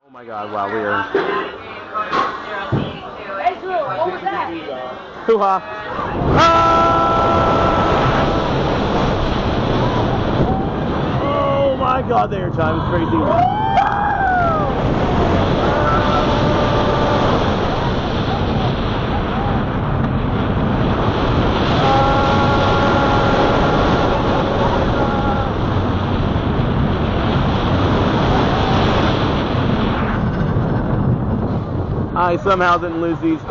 Oh my god, wow, we are. Hey, Drew, what was that? Hoo-ha. Oh my god, the air time is crazy. I somehow didn't lose these.